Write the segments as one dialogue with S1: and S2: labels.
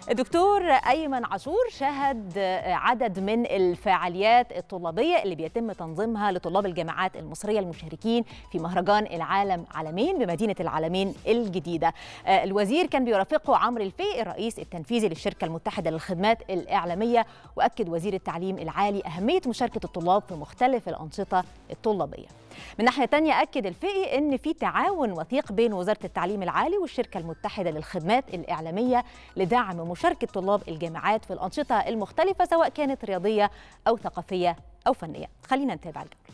S1: الدكتور أيمن عاشور شهد عدد من الفعاليات الطلابية اللي بيتم تنظيمها لطلاب الجامعات المصرية المشاركين في مهرجان العالم عالمين بمدينة العالمين الجديدة. الوزير كان بيرافقه عمرو الفقي الرئيس التنفيذي للشركة المتحدة للخدمات الإعلامية، وأكد وزير التعليم العالي أهمية مشاركة الطلاب في مختلف الأنشطة الطلابية. من ناحية تانية أكد الفقي أن في تعاون وثيق بين وزارة التعليم العالي والشركة المتحدة للخدمات الإعلامية لدعم مشاركة طلاب الجامعات في الأنشطة المختلفة سواء كانت رياضية أو ثقافية أو فنية. خلينا نتابع الجولة.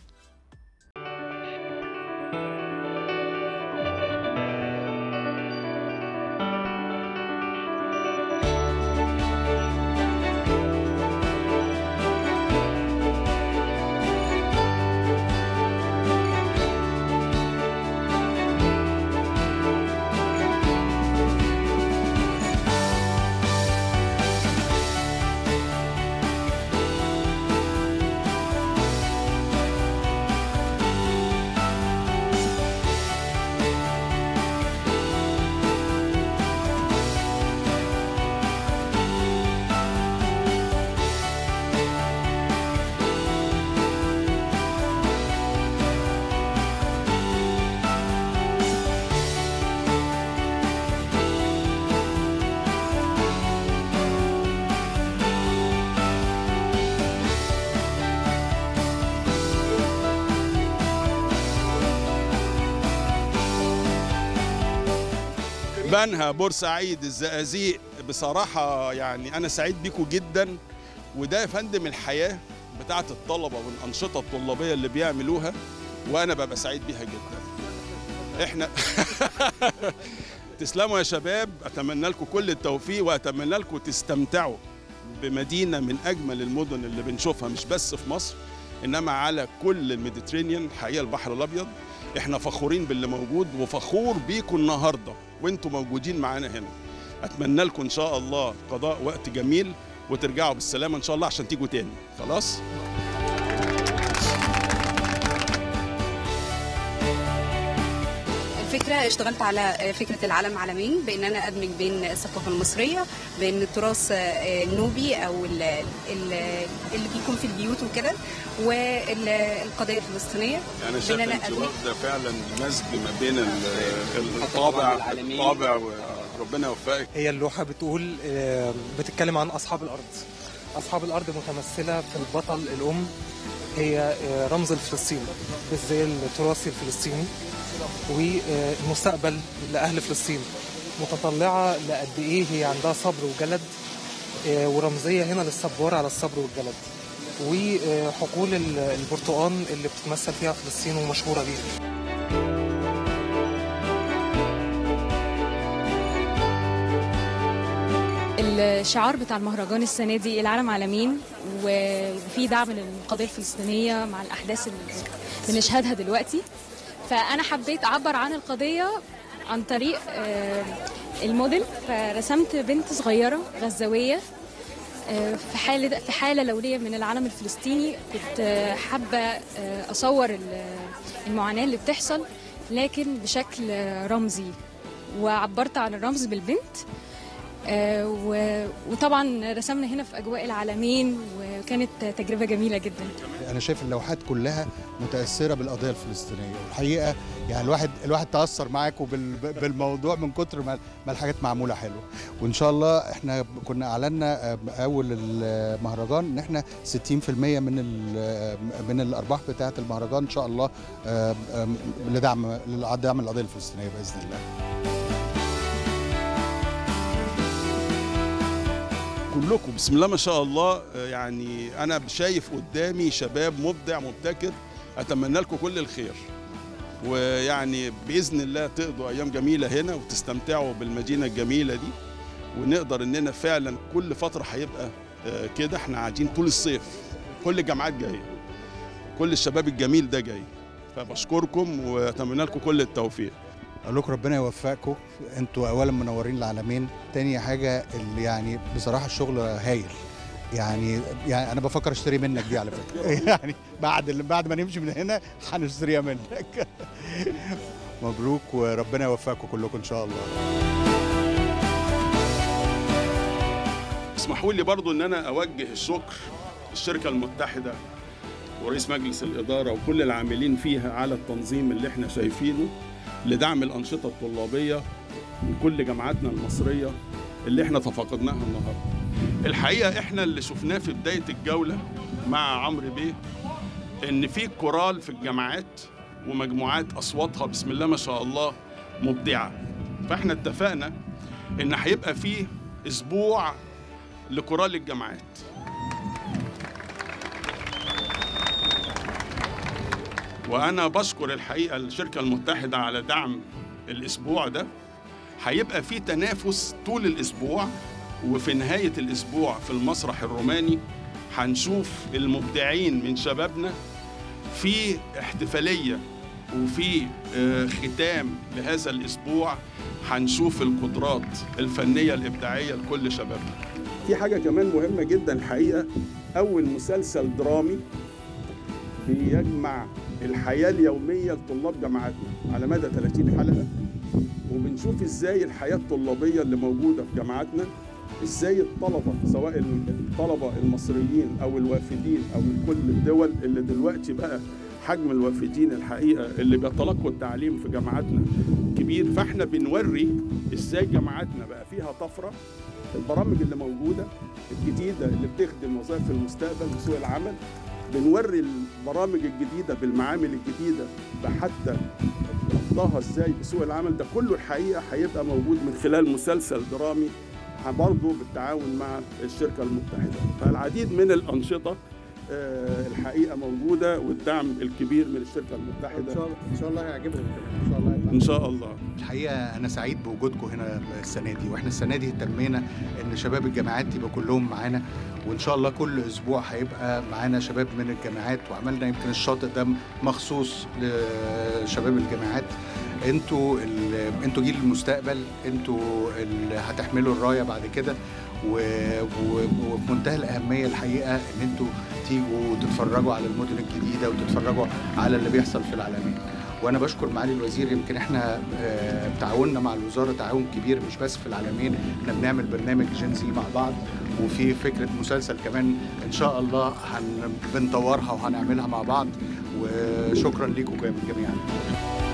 S2: بنها، بورسعيد، الزقازيق، بصراحة يعني أنا سعيد بيكم جدا. وده يا فندم الحياة بتاعة الطلبة والأنشطة الطلابية اللي بيعملوها، وأنا ببقى سعيد بيها جدا. إحنا تسلموا يا شباب، أتمنى لكم كل التوفيق وأتمنى لكم تستمتعوا بمدينة من أجمل المدن اللي بنشوفها مش بس في مصر إنما على كل الميديترينيان، حقيقة البحر الأبيض. إحنا فخورين باللي موجود وفخور بيكم النهاردة وانتم موجودين معانا هنا. اتمنى لكم ان شاء الله قضاء وقت جميل وترجعوا بالسلامه ان شاء الله عشان تيجوا تاني. خلاص.
S3: الفكرة اشتغلت على فكرة العالم عالمين بان انا ادمج بين الثقافة المصرية بين التراث النوبي او اللي بيكون في البيوت وكده والقضية الفلسطينية.
S2: انا شايف انت واخده فعلا مزج ما بين الطابع وربنا يوفقك.
S4: هي اللوحة بتتكلم عن اصحاب الارض. اصحاب الارض متمثلة في البطل الام، هي رمز الفلسطيني بالزي التراثي الفلسطيني والمستقبل لأهل فلسطين، متطلعة لقد إيه هي عندها صبر وجلد، ورمزية هنا للصبار على الصبر والجلد، وحقول البرتقال اللي بتتمثل فيها فلسطين ومشهورة بيها.
S5: الشعار بتاع المهرجان السنة دي العالم عالمين، وفي دعم للقضية الفلسطينية مع الأحداث اللي بنشهدها دلوقتي. فأنا حبيت أعبر عن القضية عن طريق الموديل، فرسمت بنت صغيرة غزاوية في حالة لولية من العالم الفلسطيني. كنت حابة أصور المعاناة اللي بتحصل لكن بشكل رمزي، وعبرت عن الرمز بالبنت. وطبعا رسمنا هنا في أجواء العالمين وكانت تجربة جميلة جدا.
S6: أنا شايف اللوحات كلها متأثرة بالقضية الفلسطينية، والحقيقة يعني الواحد تأثر معاكم بالموضوع من كتر ما الحاجات معمولة حلوة. وإن شاء الله إحنا كنا أعلنا أول المهرجان إن إحنا 60% من الأرباح بتاعة المهرجان إن شاء الله لدعم القضية الفلسطينية بإذن الله.
S2: كلكم بسم الله ما شاء الله، يعني أنا شايف قدامي شباب مبدع مبتكر. أتمنى لكم كل الخير، ويعني بإذن الله تقضوا أيام جميلة هنا وتستمتعوا بالمدينة الجميلة دي، ونقدر إننا فعلا كل فترة هيبقى كده. إحنا قاعدين طول الصيف، كل الجامعات جاية، كل الشباب الجميل ده جاي. فبشكركم وأتمنى لكم كل التوفيق.
S6: أقول لكم ربنا يوفقكم، انتوا اولا منورين العالمين. تاني حاجه اللي يعني بصراحه الشغل هايل، يعني انا بفكر اشتري منك دي على فكره. يعني بعد ما نمشي من هنا هنشتريها منك. مبروك وربنا يوفقكم كلكم ان شاء الله.
S2: اسمحوا لي برضو ان انا اوجه الشكر للشركه المتحده ورئيس مجلس الاداره وكل العاملين فيها على التنظيم اللي احنا شايفينه لدعم الانشطه الطلابيه من كل جامعاتنا المصريه اللي احنا تفقدناها النهارده. الحقيقه احنا اللي شفناه في بدايه الجوله مع عمرو بيه ان في كورال في الجامعات ومجموعات اصواتها بسم الله ما شاء الله مبدعه، فاحنا اتفقنا ان هيبقى فيه اسبوع لكورال الجامعات. وانا بشكر الحقيقه الشركه المتحده على دعم الاسبوع ده. هيبقى فيه تنافس طول الاسبوع، وفي نهايه الاسبوع في المسرح الروماني هنشوف المبدعين من شبابنا في احتفاليه، وفي ختام لهذا الاسبوع هنشوف القدرات الفنيه الابداعيه لكل شبابنا. في حاجه كمان مهمه جدا الحقيقه، اول مسلسل درامي بيجمع الحياه اليوميه لطلاب جامعاتنا على مدى 30 حلقه، وبنشوف ازاي الحياه الطلابيه اللي موجوده في جامعاتنا، ازاي الطلبه سواء الطلبه المصريين او الوافدين او من كل الدول اللي دلوقتي بقى حجم الوافدين الحقيقه اللي بيتلقوا التعليم في جامعاتنا كبير، فاحنا بنوري ازاي جامعاتنا بقى فيها طفره. البرامج اللي موجوده الجديده اللي بتخدم وظائف المستقبل وسوق العمل، بنوري البرامج الجديده بالمعامل الجديده حتى ربطها ازاي بسوق العمل. ده كله الحقيقه هيبقى موجود من خلال مسلسل درامي برضه بالتعاون مع الشركه المتحده. فالعديد من الانشطه الحقيقه موجوده، والدعم الكبير من الشركه المتحده
S6: ان شاء الله هيعجبكم ان شاء الله.
S2: ان شاء الله.
S6: الحقيقه انا سعيد بوجودكم هنا السنه دي، واحنا السنه دي اهتمينا ان شباب الجامعات يبقى كلهم معانا، وان شاء الله كل اسبوع هيبقى معانا شباب من الجامعات، وعملنا يمكن الشاطئ ده مخصوص لشباب الجامعات. انتوا جيل المستقبل، انتوا اللي هتحملوا الرايه بعد كده، وبمنتهى الاهميه الحقيقه ان انتوا تيجوا تتفرجوا على المدن الجديده وتتفرجوا على اللي بيحصل في العالمين. وانا بشكر معالي الوزير، يمكن احنا تعاوننا مع الوزاره تعاون كبير مش بس في العالمين، احنا بنعمل برنامج جنسي مع بعض، وفي فكره مسلسل كمان ان شاء الله بنطورها وهنعملها مع بعض. وشكرا ليكم جميعا.